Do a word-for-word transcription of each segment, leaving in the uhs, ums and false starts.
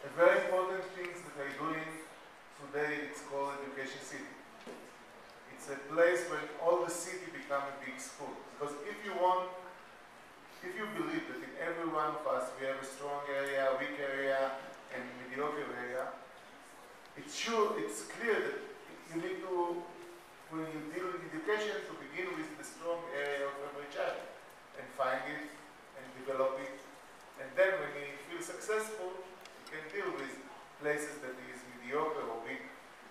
a very important thing that I'm doing today, it's called Education City. It's a place where all the city become a big school. Because if you want, if you believe that in every one of us we have a strong area, weak area, and mediocre area, it's sure, it's clear that you need to, when you deal with education, to begin with the strong area of every child and find it and develop it. And then when you feel successful, you can deal with places that is mediocre or weak.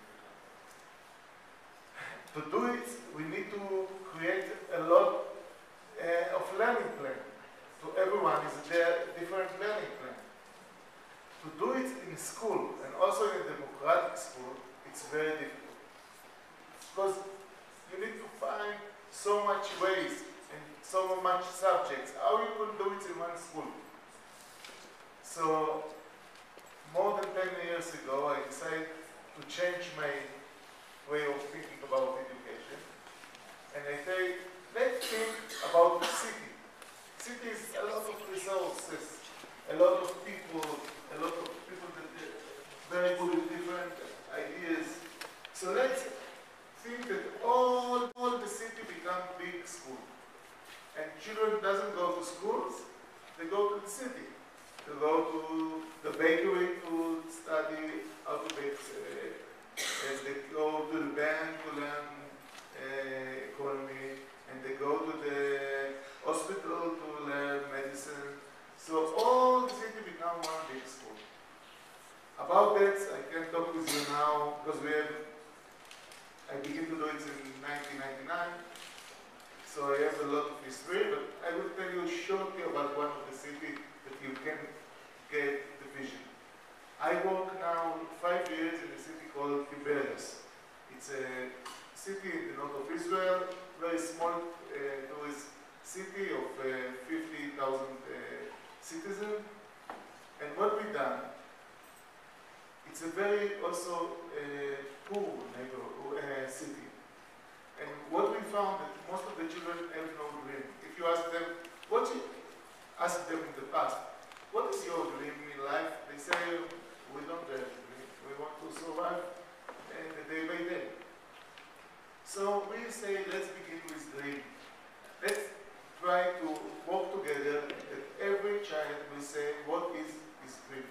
To do it, we need to create a lot uh, of learning plan. So everyone is there, different learning plan. To do it in school, and also in a democratic school, it's very difficult. Because you need to find so much ways and so much subjects. How you can do it in one school? So, more than ten years ago, I decided to change my way of thinking about education. And I say, let's think about the city. City is a lot of resources, a lot of people, a lot of people that are very good with different ideas. So let's think that all, all the city become big school. And children doesn't go to schools, they go to the city. They go to the bakery to study how to bake, uh, as they go to the bank to learn uh, economy, and they go to the hospital to learn medicine. So all the city become one big school. About that, I can talk with you now, because we have, I began to do it in nineteen ninety-nine, so I have a lot of history, but I will tell you shortly about one of the cities that you can get the vision. I work now five years in a city called Tiberias. It's a city in the north of Israel, very small uh, tourist city of uh, fifty thousand uh, citizens. And what we've done, it's a very also uh, poor neighborhood, uh, city. And what we found that most of the children have no dream. If you ask them, what you ask them in the past, what is your dream in life? They say, we don't have a dream. We want to survive uh, day by day. So we say, let's begin with dream. Let's try to work together that every child will say, what is his dream?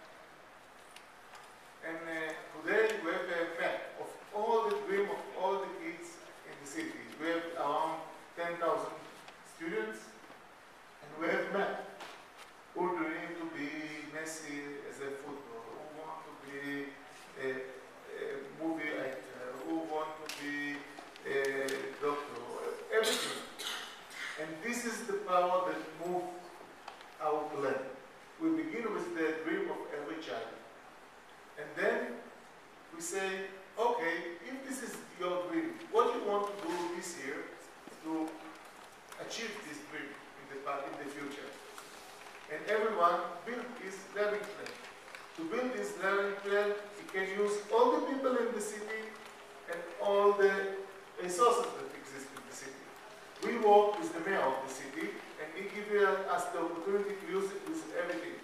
And uh, today we have a map of all the dream of all the kids in the city. We have around ten thousand students, and we have map. Who dream to be Messi as a footballer? Who want to be a, a movie actor? Who want to be a doctor? Everything. And this is the power that moves our plan. We begin with the dream of every child. And then we say, okay, if this is your dream, what you want to do this year to achieve this dream in the, in the future? And everyone build his learning plan. To build this learning plan, he can use all the people in the city and all the resources that exist in the city. We work with the mayor of the city, and he gives us the opportunity to use it with everything.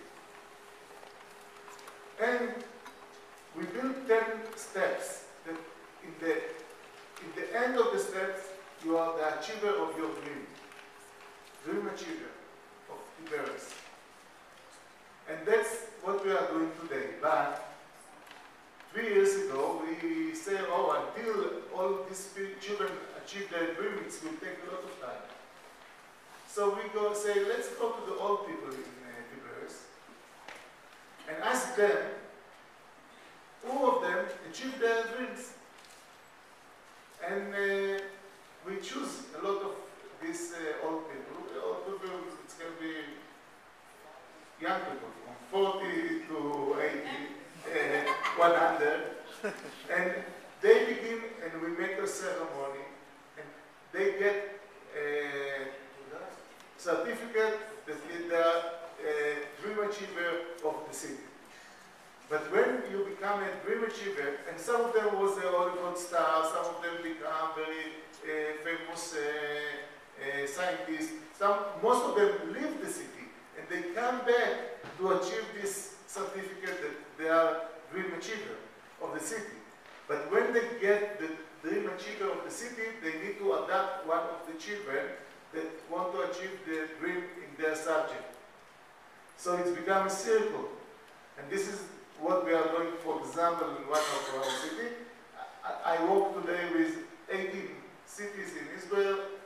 And we build ten steps that in the, in the end of the steps, you are the achiever of your dream. Dream achiever of Tiberias. And that's what we are doing today. But three years ago, we say, oh, until all these children achieve their dream, it will take a lot of time. So we go say, let's go to the old people in uh, Tiberias and ask them, who of them achieved their dreams? And uh, we choose a lot of these uh, old people. Old people, it can be young people, from forty to eighty, uh, one hundred. And they begin, and we make a ceremony, and they get a certificate that is the uh, dream achiever of the city. But when you become a dream achiever, and some of them was a Hollywood star, some of them become very uh, famous uh, uh, scientists, some, most of them leave the city, and they come back to achieve this certificate that city, they need to adapt one of the children that want to achieve the dream in their subject. So it's become a circle. And this is what we are doing, for example, in one of our cities. I, I work today with eighteen cities in Israel,